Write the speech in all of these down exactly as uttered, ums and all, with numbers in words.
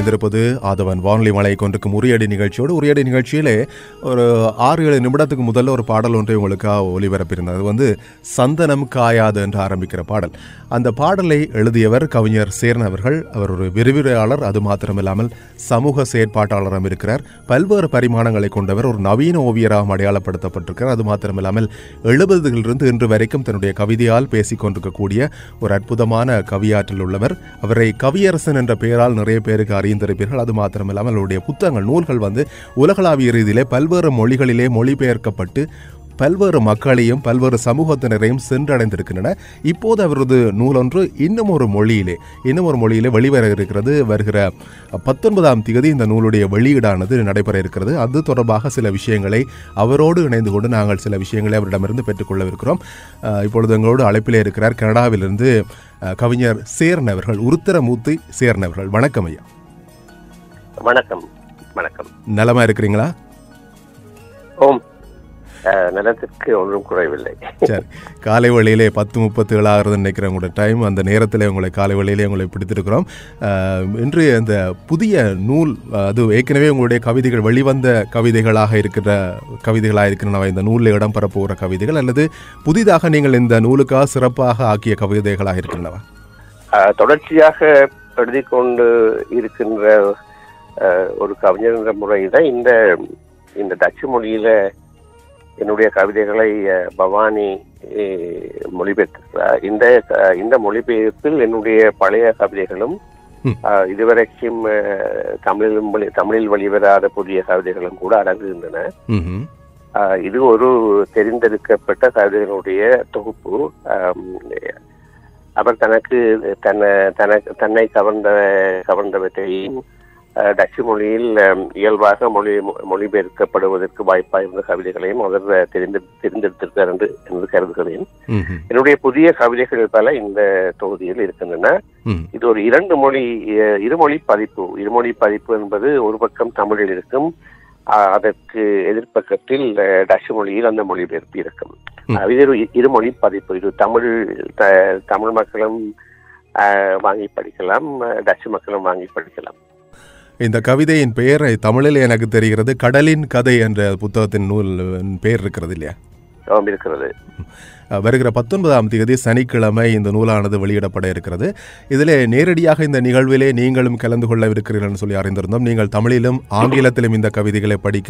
இணைந்திருப்பது ஆதவன் வானொலி மலை கொண்டிருக்கும் உரியடி நிகழ்ச்சியோடு. உரியடி நிகழ்ச்சியிலே ஒரு ஆறு ஏழு நிமிடத்துக்கு முதல்ல ஒரு பாடல் ஒன்றை உங்களுக்காக ஒலிபரப்பியிருந்தது. அது வந்து சந்தனம் காயாது என்று ஆரம்பிக்கிற பாடல். அந்த பாடலை எழுதியவர் கவிஞர் சேரன் அவர்கள். அவர் ஒரு விரிவுரையாளர், அது மாத்திரமில்லாமல் சமூக செயற்பாட்டாளரும் இருக்கிறார். பல்வேறு பரிமாணங்களை கொண்டவர், ஒரு நவீன ஓவியராக அடையாளப்படுத்தப்பட்டிருக்கிறார். அது மாத்திரமில்லாமல் எழுபதுகளிலிருந்து இன்று வரைக்கும் தன்னுடைய கவிதையால் பேசிக் கொண்டிருக்கக்கூடிய ஒரு அற்புதமான கவியாற்றல் உள்ளவர். அவரை கவியரசன் என்ற பெயரால் நிறைய பேருக்கு அறிந்திருப்பீர்கள். அது மாத்திரமில்லாமல் அவருடைய புத்தகங்கள், நூல்கள் வந்து உலகளாவிய ரீதியிலே பல்வேறு மொழிகளிலே மொழிபெயர்க்கப்பட்டு பல்வேறு மக்களையும் பல்வேறு சமூகத்தினரையும் சென்றடைந்திருக்கின்றன. இப்போது அவரது நூலொன்று இன்னும் ஒரு மொழியிலே இன்னும் ஒரு மொழியிலே வெளிவர இருக்கிறது. வருகிற பத்தொன்பதாம் தேதி இந்த நூலுடைய வெளியீடானது நடைபெற இருக்கிறது. அது தொடர்பாக சில விஷயங்களை அவரோடு இணைந்து கொண்டு நாங்கள் சில விஷயங்களை அவரிடமிருந்து பெற்றுக்கொள்ளவிருக்கிறோம். இப்பொழுது எங்களோடு அழைப்பிலே இருக்கிறார் கனடாவிலிருந்து கவிஞர் சேரன் அவர்கள், உருத்திரமூர்த்தி சேரன் அவர்கள். வணக்கம் ஐயா. வணக்கம். வணக்கம். நலமா இருக்கிறீங்களா? ஓம், நிலத்திற்கு ஒன்றும் குறைவில்லை. சரி, காலை வழியிலே பத்து முப்பத்து ஏழு ஆகிறது நினைக்கிறேன் உங்களோட டைம். அந்த நேரத்தில் உங்களை காலை வழியிலே உங்களை பிடித்திருக்கிறோம். இன்று அந்த புதிய நூல், அது ஏற்கனவே உங்களுடைய கவிதைகள் வெளிவந்த கவிதைகளாக இருக்கிற கவிதைகளாக இருக்கின்றன இந்த நூலில் இடம் பெறப்போகிற கவிதைகள், அல்லது புதிதாக நீங்கள் இந்த நூலுக்காக சிறப்பாக ஆக்கிய கவிதைகளாக இருக்கின்றனவா? தொடர்ச்சியாக எழுதி கொண்டு இருக்கின்ற ஒரு கவிஞர் என்ற முறையில் இந்த இந்த டச்சு மொழியில என்னுடைய கவிதைகளை பவானி மொழிபெயர்த்தார். இந்த இந்த மொழிபெயர்ப்பில் என்னுடைய பழைய கவிதைகளும் இதுவரைக்கும் தமிழிலும் தமிழில் வெளிவராத புதிய கவிதைகளும் கூட அடங்குகின்றன. இது ஒரு தெரிந்தெடுக்கப்பட்ட கவிதைகளுடைய தொகுப்பு. அவர் தனக்கு தன்னை தனக்கு தன்னை கவர்ந்த கவர்ந்தவற்றையும் டச்சு மொழியில் இயல்பாக மொழி மொழிபெயர்க்கப்படுவதற்கு வாய்ப்பாயிருந்த கவிதைகளையும் அவர் தெரிந்து தெரிந்தெடுத்திருக்கார் என்று என்று கருதுகிறேன். என்னுடைய புதிய கவிதைகள் பல இந்த தொகுதியில் இருக்கின்றன. இது ஒரு இரண்டு மொழி இருமொழி பதிப்பு. இருமொழி பதிப்பு என்பது ஒரு பக்கம் தமிழில் இருக்கும், அதற்கு எதிர்பக்கத்தில் டச்சு மொழியில் அந்த மொழிபெயர்ப்பு இருக்கும். இது ஒரு இருமொழி பதிப்பு. இது தமிழ் தமிழ் மக்களும் வாங்கி படிக்கலாம், டச்சு மக்களும் வாங்கி படிக்கலாம். இந்த கவிதையின் பெயர் தமிழில் எனக்கு தெரிகிறது கடலின் கதை என்ற புத்தகத்தின் நூல் பெயர் இருக்கிறது இல்லையா? இருக்கிறது. வருகிற பத்தொன்பதாம் தேதி சனிக்கிழமை இந்த நூலானது வெளியிடப்பட இருக்கிறது. இதில் நேரடியாக இந்த நிகழ்விலே நீங்களும் கலந்து கொள்ள இருக்கிறீர்கள் சொல்லி அறிந்திருந்தோம். நீங்கள் தமிழிலும் ஆங்கிலத்திலும் இந்த கவிதைகளை படிக்க,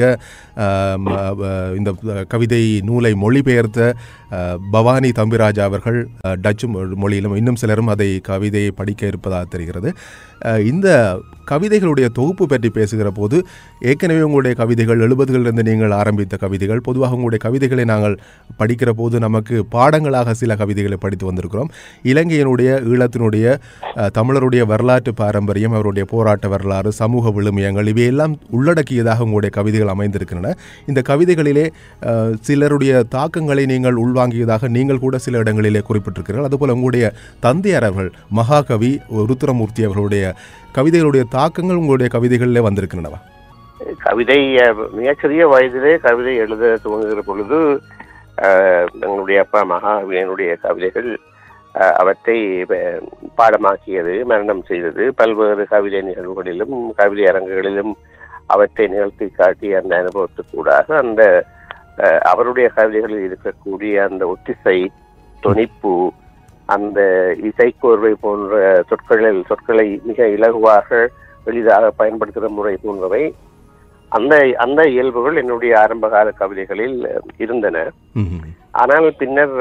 இந்த கவிதை நூலை மொழிபெயர்த்த பவானி தம்பிராஜா அவர்கள் டச்சு மொழியிலும் இன்னும் சிலரும் அதை கவிதையை படிக்க இருப்பதாக தெரிகிறது. இந்த கவிதைகளுடைய தொகுப்பு பற்றி பேசுகிற போது, ஏற்கனவே உங்களுடைய கவிதைகள் எழுபதுகளிலிருந்து நீங்கள் ஆரம்பித்த கவிதைகள், பொதுவாக உங்களுடைய கவிதைகளை நாங்கள் படிக்கிற போது நமக்கு பாடங்களாக சில கவிதைகளை படித்து வந்திருக்கிறோம். இலங்கையினுடைய, ஈழத்தினுடைய, தமிழருடைய வரலாற்று பாரம்பரியம், அவருடைய போராட்ட வரலாறு, சமூக விழுமியங்கள், இவையெல்லாம் உள்ளடக்கியதாக உங்களுடைய கவிதைகள் அமைந்திருக்கின்றன. இந்த கவிதைகளிலே சிலருடைய தாக்கங்களை நீங்கள் உள்வாங்கியதாக நீங்கள் கூட சில இடங்களிலே குறிப்பிட்டிருக்கிறீர்கள். அதுபோல் உங்களுடைய தந்தையார் அவர்கள் மகாகவி உருத்திரமூர்த்தி அவர்களுடைய கவிதைகளுடைய தாக்கங்கள் உங்களுடைய கவிதைகளிலே வந்திருக்கின்றனவா? கவிதை மிகச்சிறிய வயதிலே கவிதை எழுத துவங்குகிற பொழுது எங்களுடைய அப்பா மகாகவியனுடைய கவிதைகள் அவற்றை பாடமாக்கியது, மரணம் செய்தது. பல்வேறு கவிதை நிகழ்வுகளிலும் கவிதை அரங்குகளிலும் அவற்றை நிகழ்த்தி காட்டிய அந்த அனுபவத்துக்கூடாக அந்த அவருடைய கவிதைகளில் இருக்கக்கூடிய அந்த ஒத்திசை, தொனிப்பு, அந்த இசைக்கோர்வை போன்ற சொற்களில் சொற்களை மிக இலகுவாக எளிதாக பயன்படுத்துகிற முறை போன்றவை, அந்த அந்த இயல்புகள் என்னுடைய ஆரம்பகால கவிதைகளில் இருந்தன. ஆனால் பின்னர்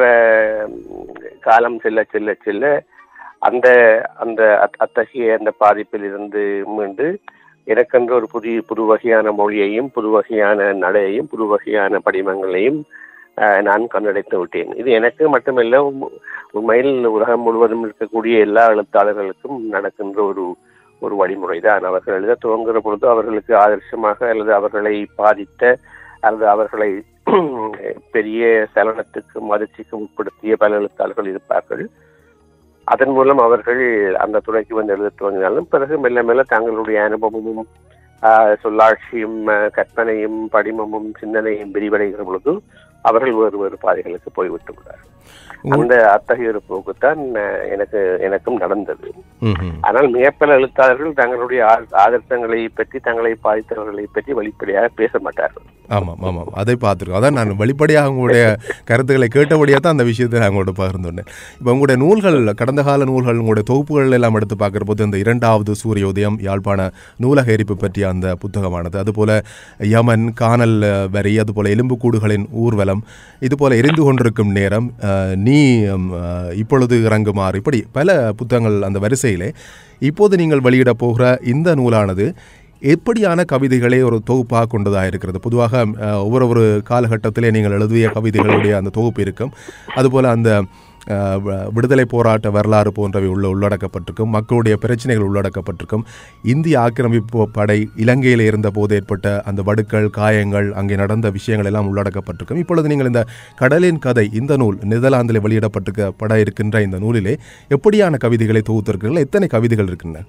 காலம் செல்ல செல்ல செல்ல அந்த அந்த அத்தகைய அந்த பாதிப்பில் இருந்து மீண்டு எனக்கென்று ஒரு புதிய புது வகையான மொழியையும் புது வகையான நடையையும் புது வகையான படிமங்களையும் நான் கண்டடைத்து விட்டேன். இது எனக்கு மட்டுமல்ல, உண்மையில் உலகம் முழுவதும் இருக்கக்கூடிய எல்லா எழுத்தாளர்களுக்கும் நடக்கின்ற ஒரு ஒரு வழிமுறை தான். அவர்கள் எழுத துவங்குகிற பொழுது அவர்களுக்கு ஆதர்சமாக அல்லது அவர்களை பாதித்த அல்லது அவர்களை பெரிய சலனத்துக்கும் அதிர்ச்சிக்கும் உட்படுத்திய பல எழுத்தாளர்கள் இருப்பார்கள். அதன் மூலம் அவர்கள் அந்த துறைக்கு வந்து எழுத துவங்கினாலும் பிறகு மெல்ல மெல்ல தங்களுடைய அனுபவமும் சொல்லாட்சியும் கற்பனையும் படிமமும் சிந்தனையும் விரிவடைகிற பொழுது அவர்கள் வேறு வேறு பாதைகளுக்கு போய்விட்டு விட்டார். அந்த அத்தகைய ஒரு போக்குத்தான் எனக்கு எனக்கும் நடந்தது. ஆனால் மிகப்பல எழுத்தாளர்கள் தங்களுடைய ஆதர்சங்களை பற்றி தங்களை பாதித்தவர்களை பற்றி வெளிப்படையாக பேச மாட்டார்கள். ஆமாம் ஆமாம் அதை பார்த்துருக்கோம். அதான் நான் வெளிப்படையாக உங்களுடைய கருத்துக்களை கேட்டபடியாக தான் அந்த விஷயத்தை நான் உங்களோட பகிர்ந்துட்டேன். இப்போ உங்களுடைய நூல்கள், கடந்த கால நூல்கள், உங்களுடைய தொகுப்புகள் எல்லாம் எடுத்து பார்க்குற போது இந்த இரண்டாவது சூரியோதயம், யாழ்ப்பாண நூலக எரிப்பு பற்றிய அந்த புத்தகமானது, அதுபோல யமன், காணல் வரி, அதுபோல எலும்புக்கூடுகளின் ஊர்வலம், இதுபோல எரிந்து கொண்டிருக்கும் நேரம், நீ இப்பொழுது இறங்குமாறு, இப்படி பல புத்தகங்கள் அந்த வரிசையிலே இப்போது நீங்கள் வெளியிட போகிற இந்த நூலானது எப்படியான கவிதைகளே ஒரு தொகுப்பாக கொண்டதாக இருக்கிறது? பொதுவாக ஒவ்வொரு ஒரு காலகட்டத்திலே நீங்கள் எழுதிய கவிதைகளுடைய அந்த தொகுப்பு இருக்கும். அதுபோல் அந்த விடுதலை போராட்ட வரலாறு போன்றவை உள்ள உள்ளடக்கப்பட்டிருக்கும், மக்களுடைய பிரச்சனைகள் உள்ளடக்கப்பட்டிருக்கும், இந்திய ஆக்கிரமிப்பு படை இலங்கையில் இருந்த போது ஏற்பட்ட அந்த வடுக்கள், காயங்கள், அங்கே நடந்த விஷயங்கள் எல்லாம் உள்ளடக்கப்பட்டிருக்கும். இப்பொழுது நீங்கள் இந்த கடலின் கதை, இந்த நூல் நெதர்லாந்தில் வெளியிடப்பட்டிருக்க பட இருக்கின்ற இந்த நூலிலே எப்படியான கவிதைகளை தொகுத்திருக்கிறீர்கள்? எத்தனை கவிதைகள் இருக்கின்றன?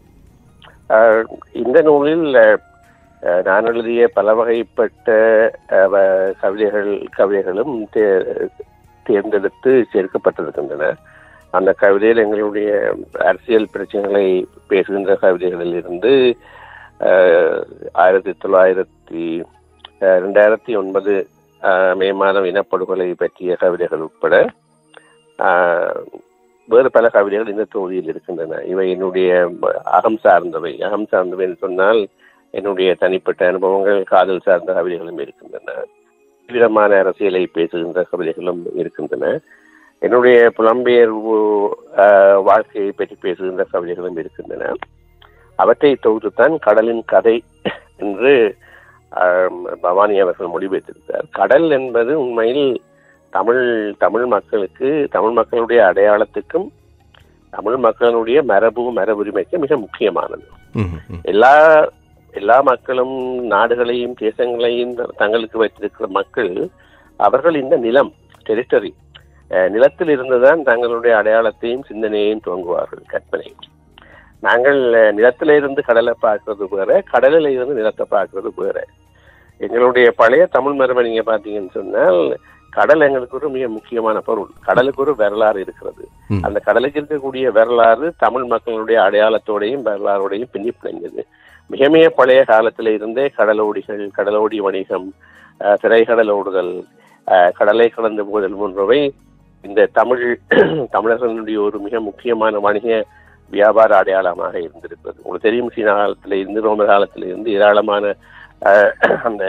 இந்த நூலில் நான் எழுதிய பல வகைப்பட்ட கவிதைகள் கவிதைகளும் தேர்ந்தெடுத்து சேர்க்கப்பட்டிருக்கின்றன. அந்த கவிதையில் எங்களுடைய அரசியல் பிரச்சனைகளை பேசுகின்ற கவிதைகளில் இருந்து ஆயிரத்தி தொள்ளாயிரத்தி ரெண்டாயிரத்தி ஒன்பது மே மாதம் இனப்படுகொலை பற்றிய கவிதைகள் உட்பட வேறு பல கவிதைகள் இந்த தொகுதியில் இருக்கின்றன. இவை என்னுடைய அகம் சார்ந்தவை. அகம் சார்ந்தவை என்று சொன்னால் என்னுடைய தனிப்பட்ட அனுபவங்கள், காதல் சார்ந்த கவிதைகளும் இருக்கின்றன. விதமான அரசியலை பேசுகின்ற கவிதைகளும் இருக்கின்றன. என்னுடைய புலம்பெயர்வு வாழ்க்கையை பற்றி பேசுகின்ற கவிதைகளும் இருக்கின்றன. அவற்றை தொகுத்துத்தான் கடலின் கதை என்று பவானி அவர்கள் மொழிபெயர்த்திருக்கிறார். கடல் என்பது உண்மையில் தமிழ் தமிழ் மக்களுக்கு, தமிழ் மக்களுடைய அடையாளத்துக்கும் தமிழ் மக்களுடைய மரபு மரபுரிமைக்கு மிக முக்கியமானது. எல்லா எல்லா மக்களும் நாடுகளையும் தேசங்களையும் தங்களுக்கு வைத்திருக்கிற மக்கள், அவர்கள் இந்த நிலம், டெரிட்டரி, நிலத்தில் இருந்துதான் தங்களுடைய அடையாளத்தையும் சிந்தனையையும் துவங்குவார்கள், கற்பனை. நாங்கள் நிலத்தில இருந்து கடலை பார்க்கறது வேற, கடலில் இருந்து நிலத்தை பார்க்கறது வேற. எங்களுடைய பழைய தமிழ் மரபை நீங்க பார்த்தீங்கன்னு சொன்னால், கடல் எங்களுக்கு ஒரு மிக முக்கியமான பொருள். கடலுக்கு ஒரு வரலாறு இருக்கிறது. அந்த கடலுக்கு இருக்கக்கூடிய வரலாறு தமிழ் மக்களுடைய அடையாளத்தோடையும் வரலாறோடையும் பின்னி பிணைந்தது. மிக மிக பழைய காலத்தில இருந்தே கடலோடிகள், கடலோடி வணிகம், திரைக்கடலோடுதல், கடலை கடந்து போதல் போன்றவை இந்த தமிழ் தமிழர்களுடைய ஒரு மிக முக்கியமான வணிக வியாபார அடையாளமாக இருந்திருக்கிறது. உங்களுக்கு தெரியும், சீன காலத்தில இருந்து ரோம காலத்தில இருந்து ஏராளமான அந்த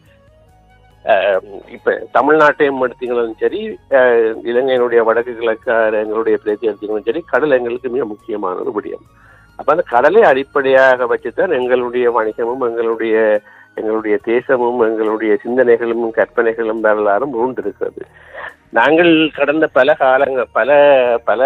இப்ப தமிழ்நாட்டையும் எடுத்தீங்களும் சரி, இலங்கையினுடைய வடக்கு கிழக்கு எங்களுடைய பிரதேசம் எடுத்தீங்களும் சரி, கடல் எங்களுக்கு மிக முக்கியமான ஒரு விடயம். அப்ப அந்த கடலை அடிப்படையாக வச்சுதான் எங்களுடைய வணிகமும் எங்களுடைய எங்களுடைய தேசமும் எங்களுடைய சிந்தனைகளும் கற்பனைகளும் வரலாறும் உருண்டிருக்கிறது. நாங்கள் கடந்த பல காலங்கள் பல பல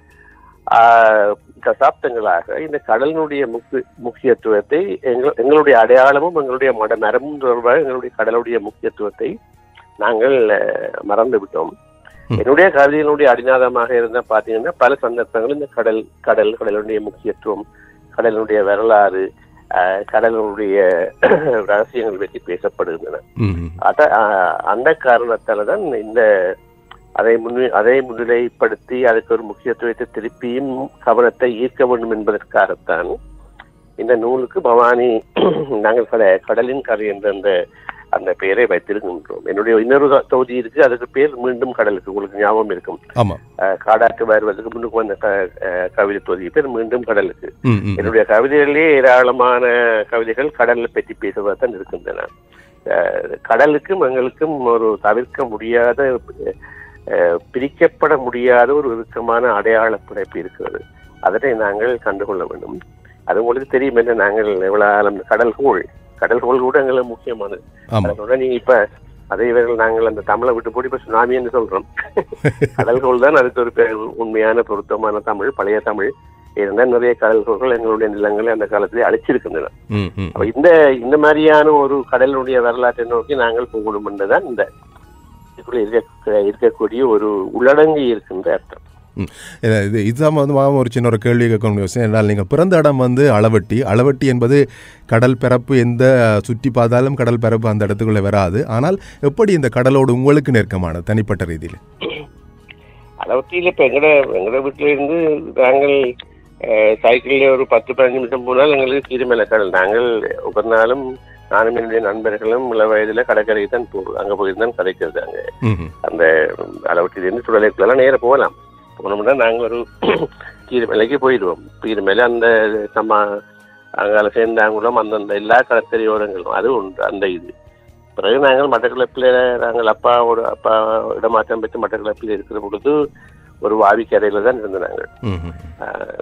தசாப்தங்களாக இந்த கடலினுடைய முக்கிய முக்கியத்துவத்தை எங்கள் எங்களுடைய அடையாளமும் எங்களுடைய மட மரபும் தொடர்பாக எங்களுடைய கடலுடைய முக்கியத்துவத்தை நாங்கள் மறந்து விட்டோம். என்னுடைய கவிதையினுடைய அடிநாதமாக இருந்த பாத்தீங்கன்னா பல சந்தர்ப்பங்கள் இந்த கடல் கடல் கடலுடைய முக்கியத்துவம், கடலுடைய வரலாறு, கடலுடைய ரகசியங்கள் பற்றி பேசப்படுகின்றன. அத அந்த காரணத்தால்தான் இந்த அதை முன்னி அதை முன்னிலைப்படுத்தி அதுக்கு ஒரு முக்கியத்துவத்தை திருப்பியும் கவனத்தை ஈர்க்க வேண்டும் என்பதற்காகத்தான் இந்த நூலுக்கு பவானி நாங்கள் கட கடலின் கதை என்ற அந்த அந்த பெயரை வைத்திருக்கின்றோம். என்னுடைய இன்னொரு தொகுதி இருக்கு, அதுக்கு பேர் மீண்டும் கடலுக்கு. உங்களுக்கு ஞாபகம் இருக்கும், காடாக்கு வருவதற்கு முன்னுக்கு வந்த கவிதை தொகுதி பேர் மீண்டும் கடலுக்கு. என்னுடைய கவிதைகளிலே ஏராளமான கவிதைகள் கடலை பற்றி பேசுவதுதான் இருக்கின்றன. கடலுக்கும் எங்களுக்கும் ஒரு தவிர்க்க முடியாத, பிரிக்கப்பட முடியாத ஒரு இறுக்கமான அடையாள பிணைப்பு இருக்கிறது. அதனை நாங்கள் கண்டுகொள்ள வேண்டும். அது உங்களுக்கு தெரியும் என்ன, நாங்கள் எவ்வளவு கடல்கோள் கடல்கோள் கூட எங்களுக்கு முக்கியமானது. அதோட நீங்க இப்ப அதே இவர்கள் நாங்கள் அந்த தமிழை விட்டு போட்டு இப்ப சுனாமி என்று சொல்றோம். கடல்கோள் தான் அதுக்கு ஒரு உண்மையான பொருத்தமான தமிழ், பழைய தமிழ். இருந்தால் நிறைய கடல்கோள்கள் எங்களுடைய நிலங்களை அந்த காலத்திலே அழிச்சிருக்கின்றன. அப்ப இந்த இந்த மாதிரியான ஒரு கடலுடைய வரலாற்றை நோக்கி நாங்கள் போகணும் என்றுதான் இந்த இருக்கக்கூடிய ஒரு உள்ளடங்கி இருக்கின்ற அர்த்தம். இது இதுதான் வந்து ஒரு சின்ன ஒரு கேள்வி கேட்க முடியும். என்றால் நீங்கள் பிறந்த இடம் வந்து அளவட்டி. அளவட்டி என்பது கடல் பரப்பு, எந்த சுற்றி பார்த்தாலும் கடல் பரப்பு அந்த இடத்துக்குள்ளே வராது. ஆனால் எப்படி இந்த கடலோடு உங்களுக்கு நெருக்கமானது தனிப்பட்ட ரீதியில்? அளவட்டியில் இப்போ எங்கட எங்கட வீட்டில இருந்து நாங்கள் சைக்கிளில் ஒரு பத்து பதினஞ்சு நிமிஷம் போனால் எங்களுக்கு கீரிமலை கடல். நாங்கள் ஒவ்வொரு நாளும் நானும் என்னுடைய நண்பர்களும் இள வயதில் கடற்கரைக்கு தான் போகிறோம். அங்கே போயிருந்தான் கதைக்கிறது. அங்கே அந்த அளவட்டிலேருந்து சுடலைக்குள்ளெல்லாம் நேராக போகலாம். போனோம்னா நாங்கள் ஒரு கீரிமலைக்கு போயிடுவோம். கீரிமலை அந்த சம்மா அங்கால சேர்ந்தாங்குளம் அந்தந்த எல்லா கடற்கரையோரங்களும் அது உண்டு. அந்த இது பிறகு நாங்கள் மட்டக்களப்பில் நாங்கள் அப்பாவோட அப்பா இடமாற்றம் பெற்று மட்டக்களப்பில் இருக்கிற பொழுது ஒரு வாவிக்கரையில் தான் இருந்தோம் நாங்கள்.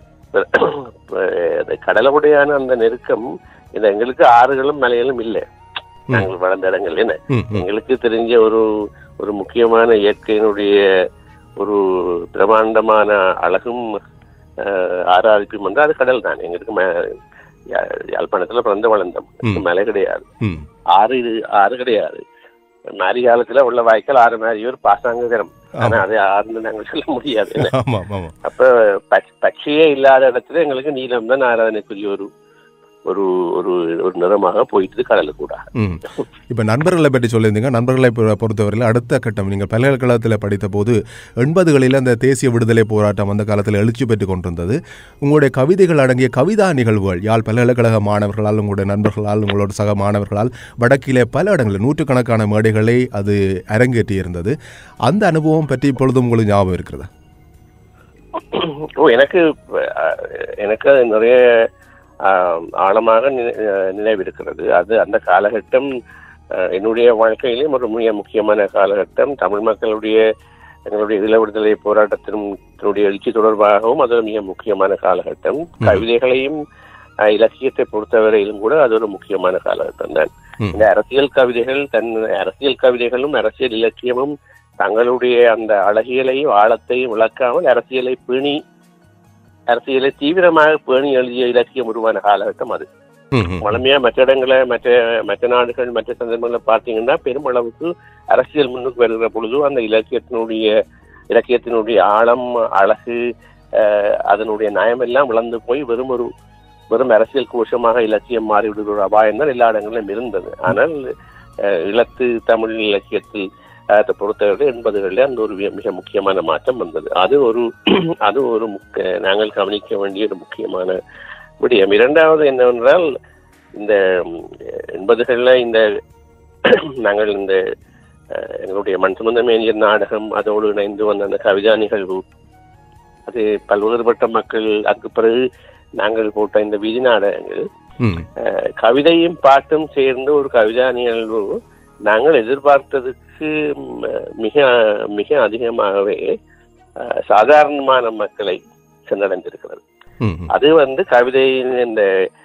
கடலுடையான அந்த நெருக்கம் இந்த எங்களுக்கு ஆறுகளும் மலைகளும் இல்லை. நாங்கள் வளர்ந்த இடங்கள் என்ன எங்களுக்கு தெரிஞ்ச ஒரு ஒரு முக்கியமான இயற்கையினுடைய ஒரு பிரமாண்டமான அழகும் ஆராதிப்பும் வந்து அது கடல் தான். எங்களுக்கு யாழ்ப்பாணத்துல பிறந்து வளர்ந்தோம். மலை கிடையாது, ஆறு ஆறு கிடையாது. மாரி காலத்துல உள்ள வாய்க்கால் ஆறு மாதிரி ஒரு பாசாங்கரம். ஆனா அது ஆறுன்னு நாங்கள் சொல்ல முடியாது. அப்ப பட்சியே இல்லாத இடத்துல எங்களுக்கு நீளம் தான் ஆராதனைக்குரிய ஒரு ஒரு ஒரு ஒரு நிறமாக போயிட்டு கடலு கூட. இப்போ நண்பர்களை பற்றி சொல்லியிருந்தீங்க. நண்பர்களை பொறுத்தவரையில் அடுத்த கட்டம், நீங்கள் பல்கலைக்கழகத்தில் படித்த போது எண்பதுகளில் அந்த தேசிய விடுதலை போராட்டம் அந்த காலத்தில் எழுச்சி பெற்று கொண்டிருந்தது. உங்களுடைய கவிதைகள் அடங்கிய கவிதா நிகழ்வுகள் யாழ் பல்கலைக்கழக மாணவர்களால், உங்களுடைய நண்பர்களால், உங்களோட சக மாணவர்களால் வடக்கிலே பல இடங்களில் நூற்றுக்கணக்கான மேடைகளை அது அரங்கேற்றி இருந்தது. அந்த அனுபவம் பற்றி இப்பொழுது உங்களுக்கு ஞாபகம் இருக்கிறதா? ஓ, எனக்கு எனக்கு நிறைய ஆழமாக நினைவிருக்கிறது. அது அந்த காலகட்டம் என்னுடைய வாழ்க்கையிலும் ஒரு மிக முக்கியமான காலகட்டம். தமிழ் மக்களுடைய எங்களுடைய இள விடுதலை போராட்டத்தினுடைய எழுச்சி தொடர்பாகவும் அது ஒரு மிக முக்கியமான காலகட்டம். கவிதைகளையும் இலக்கியத்தை பொறுத்தவரையிலும் கூட அது ஒரு முக்கியமான காலகட்டம் தான். இந்த அரசியல் கவிதைகள் தன் அரசியல் கவிதைகளும் அரசியல் இலக்கியமும் தங்களுடைய அந்த அழகியலையும் ஆழத்தையும் விளக்காமல் அரசியலை பேணி அரசியலை தீவிரமாக பேணி எழுதிய இலக்கியம் உருவான காலகட்டம் அது. வளமையா மற்ற இடங்களை மற்ற மற்ற நாடுகள் மற்ற சந்தர்ப்பங்களை பார்த்தீங்கன்னா பெருமளவுக்கு அரசியல் முன்னுக்கு வருகிற பொழுது அந்த இலக்கியத்தினுடைய இலக்கியத்தினுடைய ஆழம், அழகு, அதனுடைய நயமெல்லாம் விளந்து போய் வெறும் ஒரு வெறும் அரசியல் கோஷமாக இலக்கியம் மாறிவிடுகிற ஒரு அபாயம் தான் எல்லா இடங்களிலும் இருந்தது. ஆனால் இலத்து தமிழ் இலக்கியத்தில் அதை பொறுத்தவரை எண்பதுகளில் அந்த ஒரு மிக முக்கியமான மாற்றம் வந்தது. அது ஒரு அது ஒரு முக்கிய நாங்கள் கவனிக்க வேண்டிய ஒரு முக்கியமான விடயம். இரண்டாவது என்னவென்றால், இந்த எண்பதுகளில் இந்த நாங்கள் இந்த எங்களுடைய மண் சுமந்த மேனியர் நாடகம் அதோடு இணைந்து வந்த அந்த கவிதா நிகழ்வு, அது பல்வேறுபட்ட மக்கள் அதுக்கு பிறகு நாங்கள் போட்ட இந்த வீதி நாடகங்கள், கவிதையும் பாட்டும் சேர்ந்து ஒரு கவிதா நிகழ்வு நாங்கள் எதிர்பார்த்ததுக்கு மிக மிக அதிகமாகவே சாதாரணமான மக்களை சென்றடைந்திருக்கிறது. அது வந்து கவிதையின் இந்த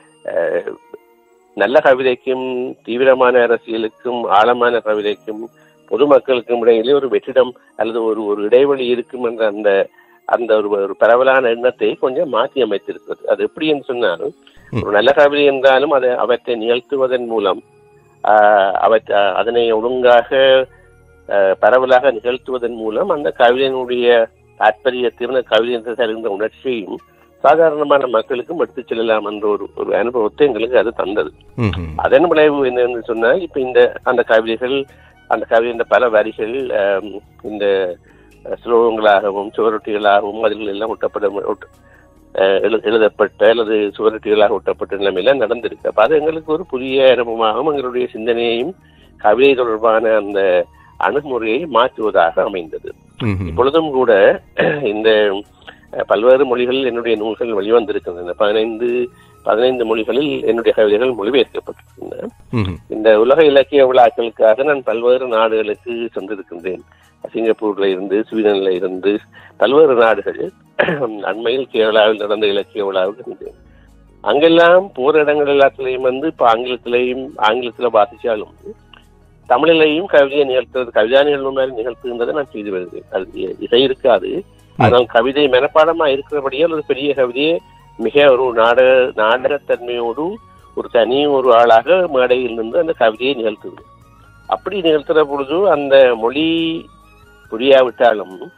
நல்ல கவிதைக்கும் தீவிரமான அரசியலுக்கும் ஆழமான கவிதைக்கும் பொதுமக்களுக்கும் இடையிலே ஒரு வெற்றிடம் அல்லது ஒரு ஒரு இடைவெளி இருக்கும் என்ற அந்த அந்த ஒரு ஒரு பரவலான எண்ணத்தை கொஞ்சம் மாற்றி அமைத்திருக்கிறது. அது எப்படி என்று சொன்னாலும், ஒரு நல்ல கவிதை என்றாலும் அதை அவற்றை நிகழ்த்துவதன் மூலம் அவற்றை அதனை ஒழுங்காக பரவலாக நிகழ்த்துவதன் மூலம் அந்த கவிதையினுடைய தாற்பயத்தையும் கவிதை தருகின்ற உணர்ச்சியையும் சாதாரணமான மக்களுக்கும் எடுத்துச் செல்லலாம் என்ற ஒரு ஒரு அனுபவத்தை எங்களுக்கு அது தந்தது. அதன் விளைவு என்னன்னு சொன்னால், இப்ப இந்த அந்த கவிதைகள் அந்த கவிதை பல வரிகள் இந்த ஸ்லோகங்களாகவும் சுவரொட்டிகளாகவும் அதில் எல்லாம் ஒட்டப்பட எழுதப்பட்ட அல்லது சுவரொட்டிகளாக ஒட்டப்பட்ட நிலைமையில நடந்திருக்கு. அப்ப அது எங்களுக்கு ஒரு புதிய அனுபவமாகவும் எங்களுடைய சிந்தனையையும் கவிதை தொடர்பான அந்த அணுகுமுறையை மாற்றுவதாக அமைந்தது. இப்பொழுதும் கூட இந்த பல்வேறு மொழிகளில் என்னுடைய நூல்கள் வெளிவந்திருக்கின்றன. பதினைந்து பதினைந்து மொழிகளில் என்னுடைய கவிதைகள் மொழிபெயர்க்கப்பட்டிருக்கின்றன. இந்த உலக இலக்கிய விழாக்களுக்காக நான் பல்வேறு நாடுகளுக்கு சென்றிருக்கின்றேன். சிங்கப்பூர்ல இருந்து, ஸ்வீடன்ல இருந்து பல்வேறு நாடுகள். அண்மையில் கேரளாவில் நடந்த இலக்கிய விழாவுக்கு இருந்தேன். அங்கெல்லாம் போற இடங்கள் எல்லாத்திலையும் வந்து இப்ப ஆங்கிலத்திலையும் ஆங்கிலத்துல வாசிச்சாலும் தமிழிலையும் கவிதையை நிகழ்த்துறது, கவிதா நிகழ்வு மாதிரி நிகழ்த்துகின்றதை நான் செய்து வருகிறேன். அது இசை இருக்காது, ஆனால் கவிதை மனப்பாடமா இருக்கிறபடியால் ஒரு பெரிய கவிதையை மிக ஒரு நாடக நாடகத்தன்மையோடு ஒரு தனி ஒரு ஆளாக மேடையில் நின்று அந்த கவிதையை நிகழ்த்துது. அப்படி நிகழ்த்துற பொழுது அந்த மொழி புரியாவிட்டாலும்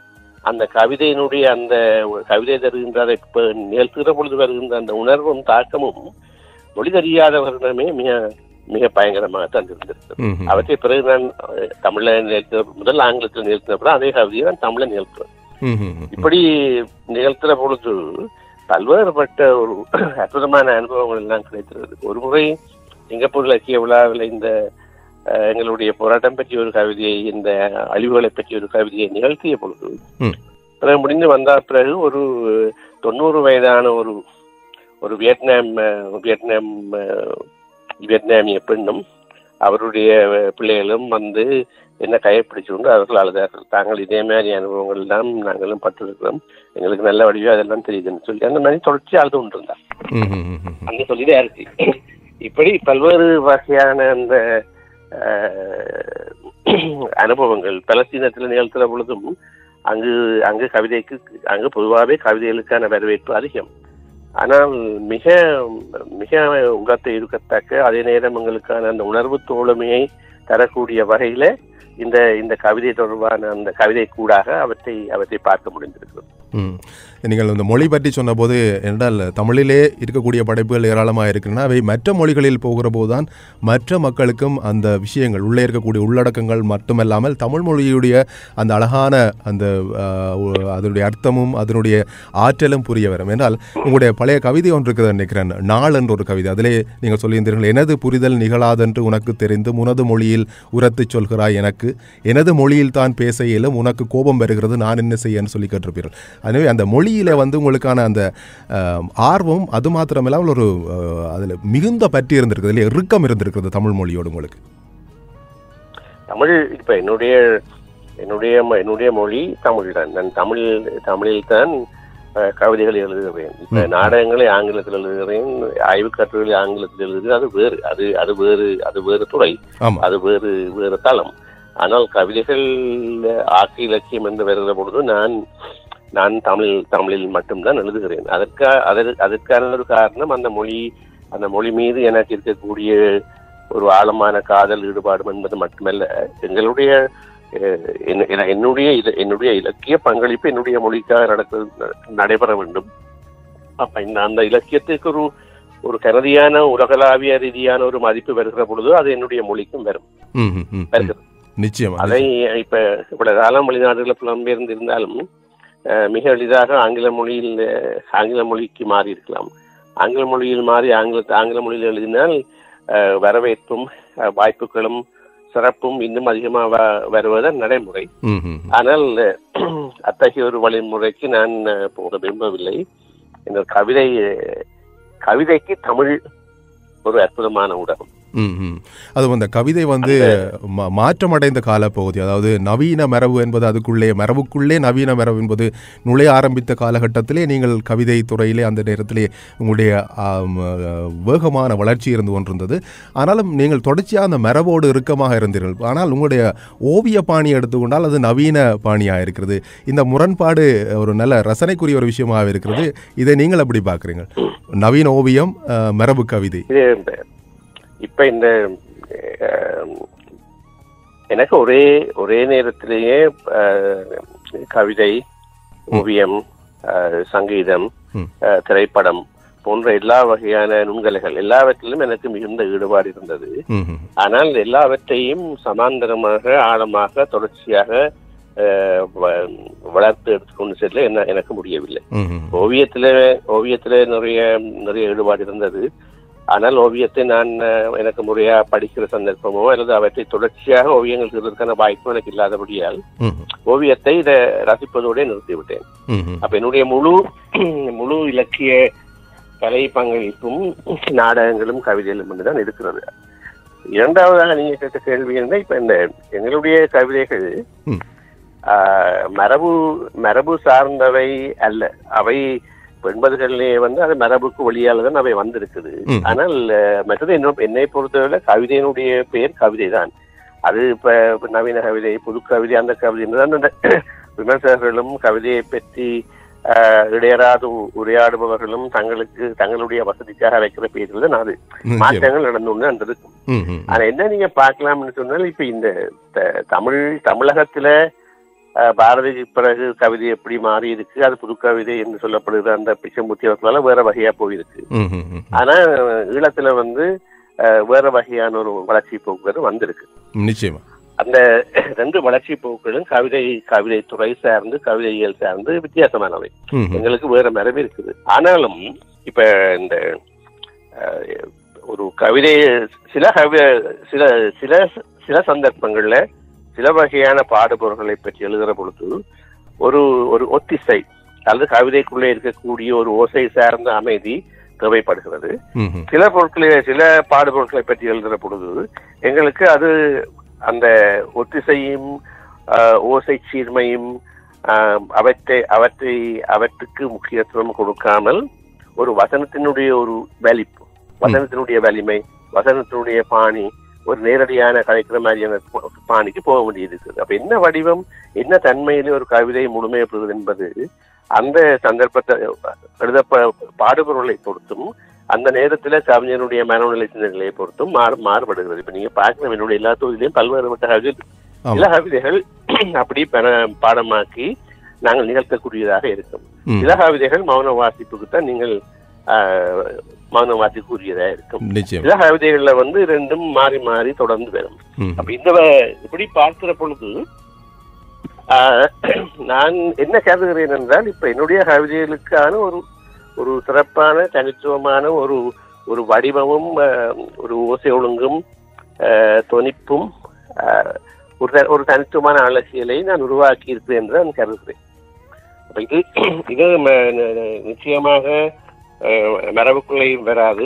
அந்த கவிதையினுடைய அந்த கவிதை தருகின்ற அதை நிகழ்த்துகிற பொழுது வருகின்ற அந்த உணர்வும் தாக்கமும் மொழி தெரியாதவர்களிடமே மிக மிக பயங்கரமாகத்தான் இருந்திருக்கு. அவற்றை பிறகு நான் தமிழ நிகழ்த்த முதல் ஆங்கிலத்தில் நிகழ்த்தின அதே கவிதையை நான் தமிழ நிகழ்த்துவேன். இப்படி நிகழ்த்துற பொழுது பல்வேறுபட்ட ஒரு அற்புதமான அனுபவங்கள் எல்லாம் கிடைத்திருக்கிறது. ஒரு முறை சிங்கப்பூர் இலக்கிய விழாவில் இந்த எங்களுடைய போராட்டம் பற்றிய ஒரு கவிதையை, இந்த அழிவுகளை பற்றிய ஒரு கவிதையை நிகழ்த்திய பொழுது பிறகு முடிந்து வந்த பிறகு ஒரு தொண்ணூறு வயதான ஒரு ஒரு வியட்நாம் வியட்நாம் வியட்நாமிய பெண்ணும் அவருடைய பிள்ளைகளும் வந்து என்ன கைப்பிடிச்சு கொண்டு அவர்கள் அழுதார்கள். தாங்கள் இதே மாதிரி அனுபவங்கள் எல்லாம் நாங்களும் பட்டிருக்கிறோம், எங்களுக்கு நல்ல வடிவம் அதெல்லாம் தெரியுதுன்னு சொல்லி அந்த மாதிரி தொடர்ச்சி அழுது கொண்டு இருந்தார். அந்த சொல்லிதான் இருக்கு. இப்படி பல்வேறு வகையான அந்த அனுபவங்கள் பலஸ்தீனத்தில் நிகழ்த்துற பொழுதும் அங்கு அங்கு கவிதைக்கு அங்கு பொதுவாகவே கவிதைகளுக்கான வரவேற்பு அதிகம். ஆனால் மிக மிக உலகத்தை இருக்கத்தக்க அதே நேரம் எங்களுக்கான அந்த உணர்வு தோழமையை தரக்கூடிய வகையில இந்த இந்த கவிதை தொடர்பான அந்த கவிதை கூடாக அவற்றை அவற்றை பார்க்க முடிந்திருக்கிறது. நீங்கள் இந்த மொழி பற்றி சொன்னபோது என்றால் தமிழிலே இருக்கக்கூடிய படைப்புகள் ஏராளமாக இருக்குன்னா அவை மற்ற மொழிகளில் போகிற போதுதான் மற்ற மக்களுக்கும் அந்த விஷயங்கள் உள்ளே இருக்கக்கூடிய உள்ளடக்கங்கள் மட்டுமல்லாமல் தமிழ் மொழியுடைய அந்த அழகான அந்த அதனுடைய அர்த்தமும் அதனுடைய ஆற்றலும் புரிய வரும். என்றால் உங்களுடைய பழைய கவிதை ஒன்று இருக்கிறது நினைக்கிறேன், நாள் என்ற ஒரு கவிதை. அதிலே நீங்கள் சொல்லியிருந்தீர்கள், எனது புரிதல் நிகழாதென்று உனக்கு தெரிந்து உனது மொழியில் உரத்து சொல்கிறாய் எனக்கு, எனது மொழியில் தான் பேச இயலும் உனக்கு கோபம் வருகிறது நான் என்ன செய்யன்னு சொல்லி கேட்டிருப்பீர்கள். எனவே அந்த மொழியில வந்து உங்களுக்கான அந்த ஆர்வம் அது மாத்திரமில்லாமல் ஒரு அதுல மிகுந்த பற்றி இருந்திருக்குது இல்லையா, இறுக்கம் இருந்திருக்கிறது தமிழ் மொழியோடு உங்களுக்கு. தமிழ் இப்ப என்னுடைய என்னுடைய என்னுடைய மொழி தமிழ் தான். நான் தமிழ் தமிழில் தான் கவிதைகள் எழுதுகிறேன். இப்ப நாடகங்களை ஆங்கிலத்தில் எழுதுகிறேன், ஆய்வு கட்டுரைகளை ஆங்கிலத்தில் எழுதுகிறேன். அது வேறு அது அது வேறு அது வேறு துறை, அது வேறு வேறு தளம். ஆனால் கவிதைகள் ஆக்கி இலக்கியம் என்று வருகிற பொழுது நான் நான் தமிழ் தமிழில் மட்டும்தான் எழுதுகிறேன். அதற்கா அதற்கான ஒரு காரணம் அந்த மொழி அந்த மொழி மீது எனக்கு இருக்கக்கூடிய ஒரு ஆழமான காதல் ஈடுபாடு என்பது மட்டுமல்ல, எங்களுடைய என்னுடைய என்னுடைய இலக்கிய பங்களிப்பு என்னுடைய மொழிக்காக நடக்க நடைபெற வேண்டும். அப்ப இந்த அந்த இலக்கியத்துக்கு ஒரு ஒரு கருதியான உலகளாவிய ரீதியான ஒரு மதிப்பு வருகிற பொழுது அது என்னுடைய மொழிக்கும் வரும் வருகிறது. நிச்சயம் அதை இப்ப இவ்வளவு காலம் வெளிநாடுகளில் புலம்பெயர்ந்து இருந்தாலும் மிக எளிதாக ஆங்கில மொழியில் ஆங்கில மொழிக்கு மாறி இருக்கலாம். ஆங்கில மொழியில் மாறி ஆங்கில ஆங்கில மொழியில் எழுதினால் வரவேற்பும் வாய்ப்புகளும் சிறப்பும் இன்னும் அதிகமாக வருவதன் நடைமுறை. ஆனால் அத்தகைய ஒரு வழிமுறைக்கு நான் போக விரும்பவில்லை. இந்த கவிதை கவிதைக்கு தமிழ் ஒரு அற்புதமான ஊடகம். ம் அது அந்த கவிதை வந்து மாற்றமடைந்த காலப்பகுதி, அதாவது நவீன மரபு என்பது அதுக்குள்ளே மரபுக்குள்ளே நவீன மரபு என்பது நுழைய ஆரம்பித்த காலகட்டத்திலே நீங்கள் கவிதை துறையிலே அந்த நேரத்திலே உங்களுடைய வேகமான வளர்ச்சி இருந்து கொண்டிருந்தது. ஆனாலும் நீங்கள் தொடர்ச்சியாக அந்த மரபோடு இறுக்கமாக இருந்தீர்கள். ஆனால் உங்களுடைய ஓவிய பாணியை எடுத்துக்கொண்டால் அது நவீன பாணியாக இருக்கிறது. இந்த முரண்பாடு ஒரு நல்ல ரசனைக்குரிய ஒரு விஷயமாக இருக்கிறது. இதை நீங்கள் எப்படி பார்க்குறீங்க? நவீன ஓவியம், மரபு கவிதை. இப்ப இந்த எனக்கு ஒரே ஒரே நேரத்திலேயே கவிதை, ஓவியம், சங்கீதம், திரைப்படம் போன்ற எல்லா வகையான நுண்கலைகள் எல்லாவற்றிலும் எனக்கு மிகுந்த ஈடுபாடு இருந்தது. ஆனால் எல்லாவற்றையும் சமாந்தரமாக ஆழமாக தொடர்ச்சியாக வளர்த்து எடுத்துக்கொண்டு செல்ல என்ன எனக்கு முடியவில்லை. ஓவியத்தில ஓவியத்தில நிறைய நிறைய ஈடுபாடு இருந்தது. ஆனால் ஓவியத்தை நான் எனக்கு முறையா படிக்கிற சந்தர்ப்பமோ அல்லது அவற்றை தொடர்ச்சியாக ஓவியங்கள் செய்வதற்கான வாய்ப்பு எனக்கு இல்லாதபடியால் ஓவியத்தை இதை ரசிப்பதோட நிறுத்திவிட்டேன். அப்ப என்னுடைய முழு முழு இலக்கிய கலை பங்களிப்பும் நாடகங்களும் கவிதைகளும் என்றுதான் இருக்கிறது. இரண்டாவதாக நீங்க கேட்ட கேள்வி என்ன, இப்ப இந்த எங்களுடைய கவிதைகள் மரபு மரபு சார்ந்தவை அல்ல. அவை எண்பதுகளிலே வந்து அது மரபுக்கு வழியால தான் அவை வந்திருக்குது. ஆனால் மற்றது என்னை பொறுத்தவரை கவிதையினுடைய பெயர் கவிதை தான். அது இப்ப நவீன கவிதை, புது கவிதை, அந்த கவிதை விமர்சகர்களும் கவிதையை பற்றி இடையராது உரையாடுபவர்களும் தங்களுக்கு தங்களுடைய வசதிக்காக வைக்கிற பேர்கள் தான் அது. மாற்றங்கள் நடந்து அந்த இருக்கும். ஆனா என்ன நீங்க பார்க்கலாம்னு சொன்னால் இப்ப இந்த தமிழ் தமிழகத்துல பாரதிக்கு பிறகு கவிதை எப்படி மாறி இருக்கு, அது புது கவிதை என்று சொல்லப்படுகிற அந்த பிச்சமூர்த்தி அவர்களால வேற வகையா போயிருக்கு. ஆனா ஈழத்துல வந்து வேற வகையான ஒரு வளர்ச்சி போக்குகள் வந்திருக்கு. நிச்சயமா அந்த ரெண்டு வளர்ச்சி போக்குகளும் கவிதை கவிதை துறை சார்ந்து கவிதையியல் சார்ந்து வித்தியாசமானவை. எங்களுக்கு வேற மரபு இருக்குது. ஆனாலும் இப்ப இந்த ஒரு கவிதை சில கவி சில சில சில சந்தர்ப்பங்கள்ல சில வகையான பாடுபொருள்களை பற்றி எழுதுகிற பொழுது ஒரு ஒரு ஒத்திசை அல்லது கவிதைக்குள்ளே இருக்கக்கூடிய ஒரு ஓசை சார்ந்த அமைதி தேவைப்படுகிறது. சில பொருட்களை சில பாடுபொருட்களை பற்றி எழுதுகிற பொழுது எங்களுக்கு அது அந்த ஒத்திசையும் ஓசை சீர்மையும் அவற்றை அவற்றை அவற்றுக்கு முக்கியத்துவம் கொடுக்காமல் ஒரு வசனத்தினுடைய ஒரு வலிப்பு, வசனத்தினுடைய வலிமை, வசனத்தினுடைய பாணி, ஒரு நேரடியான கலைக்கிற மாதிரியான பாணிக்கு போக வேண்டியது இருக்குது. அப்ப என்ன வடிவம் என்ன தன்மையிலே ஒரு கவிதை முழுமையப்படுவது என்பது அந்த சந்தர்ப்பத்தை எழுத பாடுபொருளை பொறுத்தும் அந்த நேரத்துல கவிஞனுடைய மனநிலை சிந்தனைகளை பொறுத்தும் மாறு மாறுபடுகிறது. இப்ப நீங்க பார்க்கணும், என்னுடைய எல்லா தொகுதியிலையும் பல்வேறுபட்ட கவிதை சில கவிதைகள் அப்படி பாடமாக்கி நாங்கள் நிகழ்த்தக்கூடியதாக இருக்கும். சில கவிதைகள் மௌன வாசிப்புக்கு தான் நீங்கள் மௌன வாசிக்கூடியதா இருக்கும். சில கவிதைகள்ல வந்து ரெண்டும் மாறி மாறி தொடர்ந்து வரும். அப்ப இந்த இப்படி பார்க்கிற பொழுது நான் என்ன கருதுகிறேன் என்றால், இப்ப என்னுடைய கவிதைகளுக்கான ஒரு ஒரு சிறப்பான தனித்துவமான ஒரு ஒரு வடிவமும் ஒரு ஓசை ஒழுங்கும் தொனிப்பும் ஒரு ஒரு தனித்துவமான அலசியலை நான் உருவாக்கி இருக்கிறேன் என்று நான் கருதுகிறேன். இது இது நிச்சயமாக மரபுக்குள்ளையும் வராது.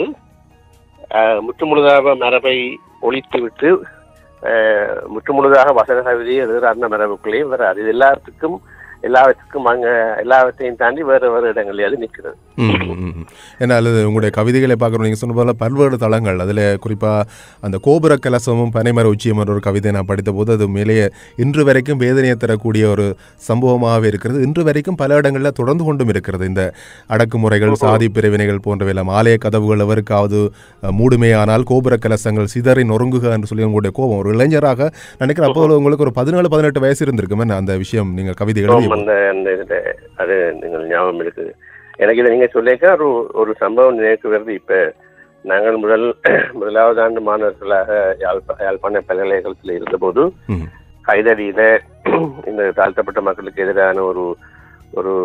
முற்றுமுழுதாக மரபை ஒழித்து விட்டு முற்றுமுழுதாக வசன கவிதையை எழுதுகிற அந்த மரபுக்குள்ளேயும் வராது. இது எல்லாத்துக்கும் எல்லாவற்றுக்கும் அங்க எல்லாவற்றையும் தாண்டி வேறு வேறு இடங்களில் அது நிற்கிறது. ஏன்னா அல்லது உங்களுடைய கவிதைகளை பார்க்குறோம், நீங்கள் சொன்ன போல பல்வேறு தளங்கள், அதில் குறிப்பாக அந்த கோபுர கலசமும் பனைமர உச்சியம் என்ற ஒரு கவிதை நான் படித்த போது அது மேலேயே இன்று வரைக்கும் வேதனையை தரக்கூடிய ஒரு சம்பவமாகவே இருக்கிறது. இன்று வரைக்கும் பல இடங்களில் தொடர்ந்து கொண்டும் இருக்கிறது. இந்த அடக்குமுறைகள், சாதி பிரிவினைகள் போன்றவையெல்லாம். ஆலய கதவுகள் எவருக்காவது மூடுமையானால் கோபுர கலசங்கள் சிதறி நொறுங்குக என்று சொல்லி உங்களுடைய கோபம் ஒரு இளைஞராக நினைக்கிறேன். அப்போ உங்களுக்கு ஒரு பதினாலு பதினெட்டு வயசு இருந்திருக்குமே அந்த விஷயம் நீங்கள் கவிதை எழுதி அந்த அந்த இதுல அது நீங்கள் ஞாபகம் இருக்குது. எனக்கு இதை நீங்க சொல்லிக்க ஒரு ஒரு சம்பவம் நினைவு வருது. இப்ப நாங்கள் முதல் முதலாவது ஆண்டு மாணவர்களாக யாழ்ப்பா யாழ்ப்பாண பல்கலைக்கழகத்தில் இருந்தபோது கைதடியில இந்த தாழ்த்தப்பட்ட மக்களுக்கு எதிரான ஒரு ஒரு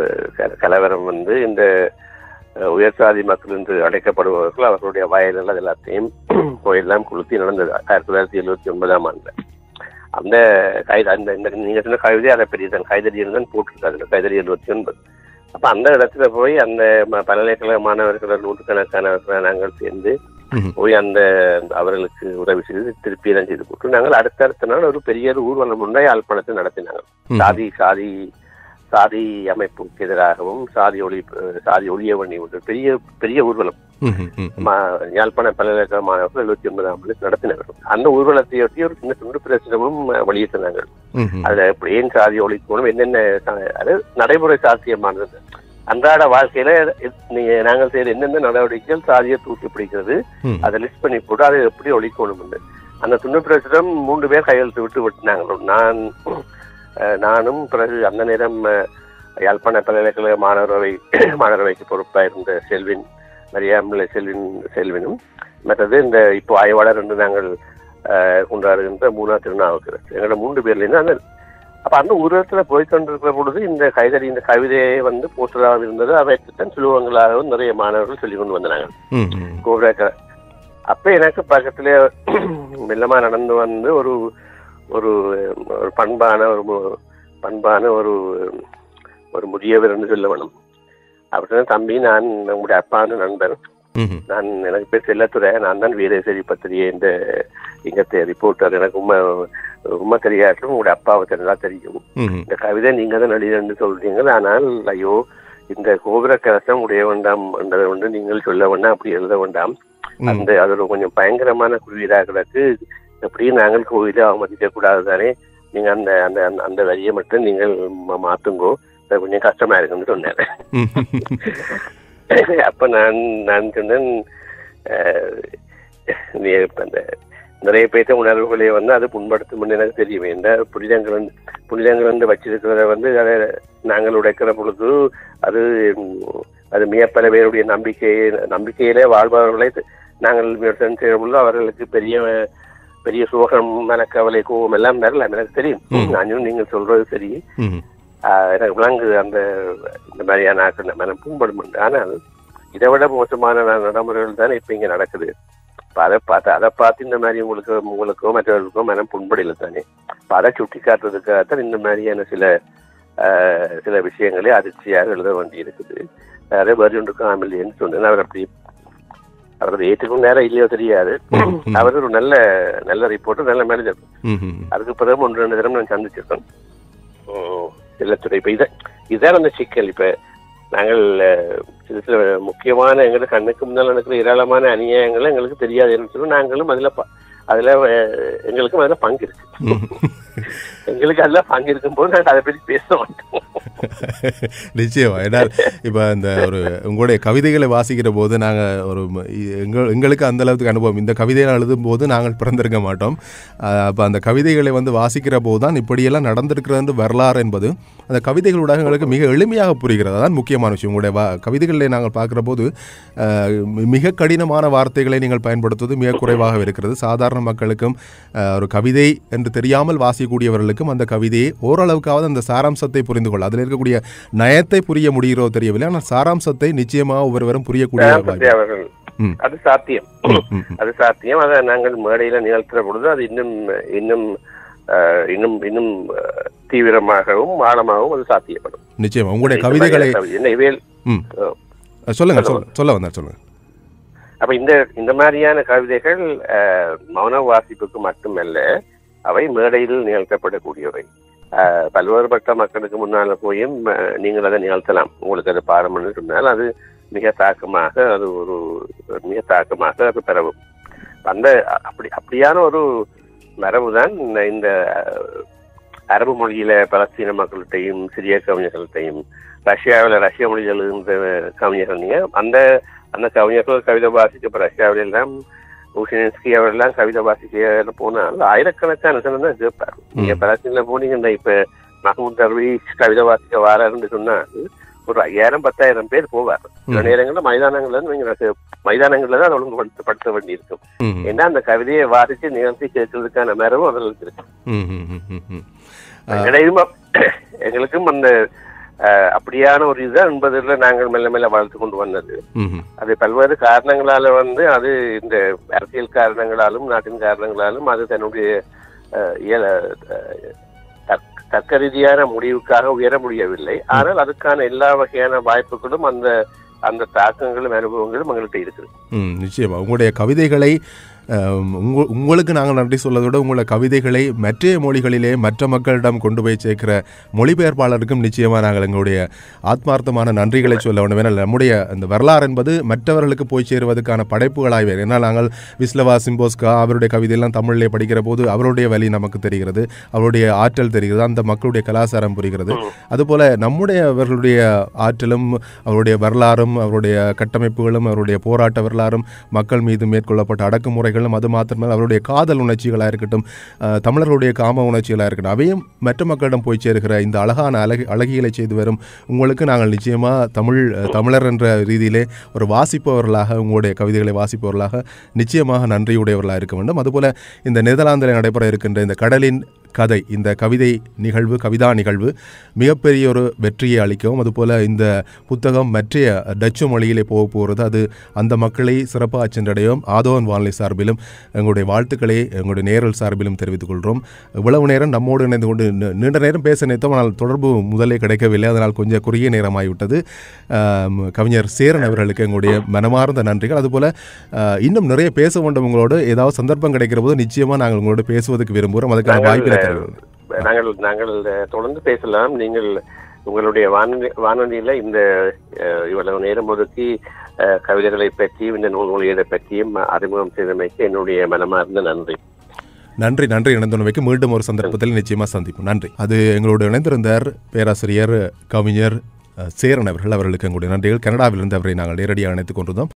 கலவரம் வந்து இந்த உயர் சாதி மக்கள் என்று அழைக்கப்படுபவர்கள் அவர்களுடைய வயல்கள் அது எல்லாத்தையும் கோயிலெல்லாம் கொளுத்தி நடந்தது ஆயிரத்தி தொள்ளாயிரத்தி எழுபத்தி ஒன்பதாம் ஆண்டு. அந்த கைது அந்த இந்த நீங்க சொன்ன கவிதை அதை பெரிய தான் கைதடியில் தான் போட்டிருக்காங்க, கைதடி எழுபத்தி ஒன்பது. அப்ப அந்த இடத்துல போய் அந்த பல்கலைக்கழக மாணவர்கள் நூற்றுக்கணக்கானவர்களை நாங்கள் சேர்ந்து போய் அந்த அவர்களுக்கு உதவி செய்து திருப்பி எல்லாம் செய்து போட்டு நாங்கள் அடுத்தடுத்த நாள் ஒரு பெரிய ஊர்வலம் ஒன்றை யாழ்ப்பாணத்தை நடத்தினாங்க. சாதி சாதி சாதி அமைப்புக்கு எதிராகவும் சாதி ஒளி சாதி ஒளியவணி ஒன்று பெரிய பெரிய ஊர்வலம் யாழ்ப்பாண பல்கலைக்கழக மாணவர்கள் எழுபத்தி ஒன்பதாம் ஆண்டு நடத்தினார்கள். அந்த ஊர்வலத்தையொட்டி ஒரு சின்ன துண்டு பிரசுரமும் வெளியிட்டாங்க. அதுல ஏன் சாதி ஒழிக்கணும், என்னென்ன அது நடைமுறை சாத்தியமானது, அன்றாட வாழ்க்கையில நாங்கள் செய்யற என்னென்ன நடவடிக்கைகள் சாதியை தூக்கி பிடிக்கிறது அதை லிஸ்ட் பண்ணி போட்டு அதை எப்படி ஒழிக்கணும். அந்த துண்டு பிரசுரம் மூன்று பேர் கையெழுத்து விட்டு விட்டுனாங்க. நான் நானும் பிறகு அந்த நேரம் யாழ்ப்பாண பல்கலைக்கழக மாணவரவை மாணவரவைக்கு பொறுப்பாக இருந்த செல்வின் மரியாமலை செல்வின் செல்வினும் மற்றது இந்த இப்போ ஆய்வாளர் என்று நாங்கள் கொண்டாடுகின்ற மூணா திருநாவுக்கரசு எங்களோட மூன்று பேர்லேருந்து அந்த அப்ப அந்த ஊரகத்துல போய்கொண்டிருக்கிற பொழுது இந்த கைதடி இந்த கவிதையை வந்து போஸ்டராக இருந்தது. அவைத்தான் சுலுவங்களாகவும் நிறைய மாணவர்கள் சொல்லி கொண்டு வந்தாங்க கோபுர. அப்ப எனக்கு பக்கத்துல மெல்லமா நடந்து வந்து ஒரு ஒரு பண்பான ஒரு பண்பான ஒரு ஒரு முதியவர் என்று சொல்ல வேணும். அப்படின்னா தம்பி, நான் உங்களுடைய அப்பான நண்பர், நான் எனக்கு பேர் செல்லத்துறை, நான் தான் வீரேசரி பத்திரிகை இந்த இங்கத்தை ரிப்போர்ட்டர். எனக்கு உண்மை உண்மை தெரியாட்டும் உங்களுடைய அப்பாவை தெரிஞ்சா தெரியும். இந்த கவிதை நீங்க தான் எழுதுன்னு சொல்றீங்க, ஆனால் ஐயோ இந்த கோபுர கலசம் உடைய வேண்டாம் என்றதை வந்து நீங்கள் சொல்ல வேண்டாம், அப்படி எழுத வேண்டாம். அந்த அதோட கொஞ்சம் பயங்கரமான குறியீடாக கிடக்கு, எப்படியும் நாங்கள் கோயிலை அவமதிக்க கூடாது தானே, நீங்க அந்த அந்த அந்த வரியை மட்டும் நீங்கள் மாத்துங்கோ, கொஞ்சம் கஷ்டமா இருக்குன்னு சொன்னேன். அப்ப நான் நான் சொன்னேன், அந்த நிறைய பேர்த்த உணர்வுகளே வந்து அது புண்படுத்தும் எனக்கு தெரியும். எந்த புனிதங்கள் புனிதங்கள் வந்து வச்சிருக்கிறத வந்து அதை நாங்கள் உடைக்கிற பொழுது அது அது மிக பல பேருடைய நம்பிக்கையை நம்பிக்கையிலே வாழ்பவர்களை நாங்கள் விமர்சனம் செய்யும் பொழுது அவர்களுக்கு பெரிய பெரிய சோகம், மனக்கவலை, கோபம் எல்லாம் வரல. எனக்கு தெரியும். நானும் நீங்கள் சொல்றது சரி, எனக்கு விளங்கு அந்த இந்த மாதிரியான ஆக்கள் மனம் புண்படும். ஆனால் இதை விட மோசமான நடைமுறைகள் தானே இப்ப இங்க நடக்குது. அதை பார்த்து அதை பார்த்து இந்த மாதிரி உங்களுக்கு உங்களுக்கோ மற்றவர்களுக்கோ மனம் புண்படையில தானே. அதை சுட்டி காட்டுறதுக்காகத்தான் இந்த மாதிரியான சில சில விஷயங்களே அதிர்ச்சியாக எழுத வேண்டி இருக்குது. அதே மாதிரி ஒன்று காமில்லைன்னு சொன்னேன். அவர் அப்படி அவர் ஏற்றுக்கும் நேரம் இல்லையோ தெரியாது. அவர் ஒரு நல்ல நல்ல ரிப்போர்ட்டர், நல்ல மேனேஜர். அதுக்கு பிறகு ஒன்று ரெண்டு தினம் நான் சந்திச்சிருக்கோம் செல்லத்துறை. இப்ப இதை இதுதான் அந்த சிக்கல். இப்ப நாங்கள் சில சில முக்கியமான எங்களுக்கு கண்ணுக்கு முன்னால் நடக்கிற ஏராளமான அநியாயங்கள் எங்களுக்கு தெரியாது சொல்லி நாங்களும் அதுல அதுல எங்களுக்கும் அதுல பங்கு இருக்கு. எங்களுக்கு அதெல்லாம் பங்கு இருக்கும் போது நாங்கள் அதை பற்றி பேச மாட்டோம். நிச்சயமா. ஏன்னா இப்போ இந்த ஒரு உங்களுடைய கவிதைகளை வாசிக்கிற போது நாங்கள் ஒரு எங்கள் எங்களுக்கு அந்த அளவுக்கு அனுபவம். இந்த கவிதையை எழுதும் போது நாங்கள் பிறந்திருக்க மாட்டோம். அப்போ அந்த கவிதைகளை வந்து வாசிக்கிற போது தான் இப்படியெல்லாம் நடந்திருக்கிறது வரலாறு என்பது அந்த கவிதைகளோட எங்களுக்கு மிக எளிமையாக புரிகிறது. அதான் முக்கியமான விஷயம். உங்களுடைய வா கவிதைகளை நாங்கள் பார்க்குற போது மிக கடினமான வார்த்தைகளை நீங்கள் பயன்படுத்துவது மிக குறைவாக இருக்கிறது. சாதாரண மக்களுக்கும் ஒரு கவிதை என்று தெரியாமல் வாசிக்கக்கூடியவர்களுக்கும் அந்த கவிதையை ஓரளவுக்காவது அந்த சாராம்சத்தை புரிந்து கொள்ள, அதில் இருக்கக்கூடிய நயத்தை புரிய முடிகிறோ தெரியவில்லை. ஆனால் சாராம்சத்தை நிச்சயமாக ஒவ்வொருவரும் புரியக்கூடிய அது சாத்தியம். அது சாத்தியம். அதை நாங்கள் மேடையில நிகழ்த்துற பொழுது அது இன்னும் இன்னும் இன்னும் இன்னும் தீவிரமாகவும் ஆழமாகவும் அது சாத்தியப்படும். நிச்சயமா. உங்களுடைய கவிதைகளை சொல்லுங்க சொல்ல வந்தா சொல்லுங்க. அப்ப இந்த இந்த மாதிரியான கவிதைகள் மௌன வாசிப்புக்கு மட்டுமல்ல, அவை மேடையில் நிகழ்த்தப்படக்கூடியவை. பல்வேறுபட்ட மக்களுக்கு முன்னால போயும் நீங்கள் அதை நிகழ்த்தலாம். உங்களுக்கு அது பாடம்னு சொன்னால் அது மிக தாக்கமாக அது ஒரு மிக தாக்கமாக அது பெறவும். அந்த அப்படி அப்படியான ஒரு மரபுதான் இந்த அரபு மொழியில பலஸ்தீன மக்கள்கிட்டையும் சிரிய கவிஞர்கள்ட்டையும் ரஷ்யாவில் ரஷ்ய மொழிகள் இருந்த கவிஞர்கள் நீங்க அந்த அந்த கவிஞர்கள் கவிதை வாசிக்க ரஷ்யாவில எல்லாம் ஊசினின்ஸ்கி அவரெல்லாம் கவிதை வாசிக்க போனால் ஆயிரக்கணக்கான தான் கேட்பார். நீங்க பலஸ்தீன்ல போனீங்கன்னா இப்ப மஹமூத் தர்வீஸ் கவிதை வாசிக்க வாராருன்னு சொன்னா ஒரு ஐயாயிரம் பத்தாயிரம் பேர் போவார். சில நேரங்கள்ல மைதானங்கள்ல இருந்து மைதானங்கள்ல தான் ஒழுங்குபடுத்த படுத்த வேண்டி இருக்கும். ஏன்னா அந்த கவிதையை வாசிச்சு நிகழ்த்தி கேட்கறதுக்கான மரபும் அவர்களுக்கு இருக்கு. எங்களுக்கும் அந்த அப்படியான ஒரு இதுதான் என்பதில் நாங்கள் மெல்ல மெல்ல வளர்த்து கொண்டு வந்தது. அது பல்வேறு காரணங்களால வந்து அது இந்த அரசியல் காரணங்களாலும் நாட்டின் காரணங்களாலும் அது தன்னுடைய தர்க்க ரீதியான முடிவுக்காக உயர முடியவில்லை. ஆனால் அதுக்கான எல்லா வகையான வாய்ப்புகளும் அந்த அந்த தாக்கங்களும் அனுபவங்களும் எங்கள்கிட்ட இருக்குது. நிச்சயமா. உங்களுடைய கவிதைகளை உங்களுக்கு நாங்கள் நன்றி சொல்வதை விட உங்களை கவிதைகளை மற்ற மொழிகளிலே மற்ற மக்களிடம் கொண்டு போய் சேர்க்கிற மொழிபெயர்ப்பாளருக்கும் நிச்சயமாக நாங்கள் எங்களுடைய ஆத்மார்த்தமான நன்றிகளை சொல்ல வேண்டும். ஏன்னா நம்முடைய இந்த வரலாறு என்பது மற்றவர்களுக்கு போய் சேருவதற்கான படைப்புகளாக. ஏன்னா நாங்கள் விஸ்லவா சிம்போஸ்கா அவருடைய கவிதையெல்லாம் தமிழிலே படிக்கிற போது அவருடைய வழி நமக்கு தெரிகிறது, அவருடைய ஆற்றல் தெரிகிறது, அந்த மக்களுடைய கலாச்சாரம் புரிகிறது. அதுபோல் நம்முடையவர்களுடைய ஆற்றலும் அவருடைய வரலாறும் அவருடைய கட்டமைப்புகளும் அவருடைய போராட்ட வரலாறும் மக்கள் மீது மேற்கொள்ளப்பட்ட அடக்குமுறை அது மாத்திரமல்ல அவருடைய காதல் உணர்ச்சிகளாக இருக்கட்டும், தமிழர்களுடைய காம உணர்ச்சிகளாக இருக்கட்டும், அவையும் மற்ற மக்களிடம் போய் சேர்க்கிற இந்த அழகான அழகு அழகியலை செய்து வரும் உங்களுக்கு நாங்கள் நிச்சயமாக தமிழ் தமிழர் என்ற ரீதியிலே ஒரு வாசிப்பவர்களாக உங்களுடைய கவிதைகளை வாசிப்பவர்களாக நிச்சயமாக நன்றியுடையவர்களாக இருக்க வேண்டும். அதுபோல் இந்த நெதர்லாந்தில் நடைபெற இருக்கின்ற இந்த கடலின் கதை இந்த கவிதை நிகழ்வு கவிதா நிகழ்வு மிகப்பெரிய ஒரு வெற்றியை அளிக்கவும், அதுபோல் இந்த புத்தகம் மற்ற டச்சு மொழியிலே போக போகிறது அது அந்த மக்களை சிறப்பாக சென்றடையும் ஆதோன் வானிலை சார்பிலும் எங்களுடைய வாழ்த்துக்களை எங்களுடைய நேரல் சார்பிலும் தெரிவித்துக் கொள்கிறோம். இவ்வளவு நேரம் நம்மோடு இணைந்து கொண்டு நீண்ட நேரம் பேச நினைத்தோம், ஆனால் தொடர்பு முதலே கிடைக்கவில்லை. அதனால் கொஞ்சம் குறுகிய நேரமாகிவிட்டது. கவிஞர் சேரன் அவர்களுக்கு எங்களுடைய மனமார்ந்த நன்றிகள். அதுபோல் இன்னும் நிறைய பேச வேண்டும். உங்களோடு ஏதாவது சந்தர்ப்பம் கிடைக்கிற போது நிச்சயமாக நாங்கள் உங்களோட பேசுவதற்கு விரும்புகிறோம். அதுக்கான வாய்ப்பு நாங்கள் நாங்கள் தொடர்ந்து பேசலாம். நீங்கள் உங்களுடைய வானொலி வானொலியில இந்த இவ்வளவு நேரம் ஒதுக்கி கவிதைகளை பற்றியும் இந்த நூல்மொழிகளை பற்றியும் அறிமுகம் செய்தமைக்கு என்னுடைய மனமார்ந்த நன்றி. நன்றி நன்றி இணைந்துவைக்கு மீண்டும் ஒரு சந்தர்ப்பத்தில் நிச்சயமாக சந்திப்போம். நன்றி. அது எங்களோடு இணைந்திருந்தார் பேராசிரியர் கவிஞர் சேரன் அவர்கள். அவர்களுக்கு எங்களுடைய நன்றிகள். கனடாவிலிருந்து அவரை நாங்கள் நேரடியாக இணைத்துக் கொண்டிருந்தோம்.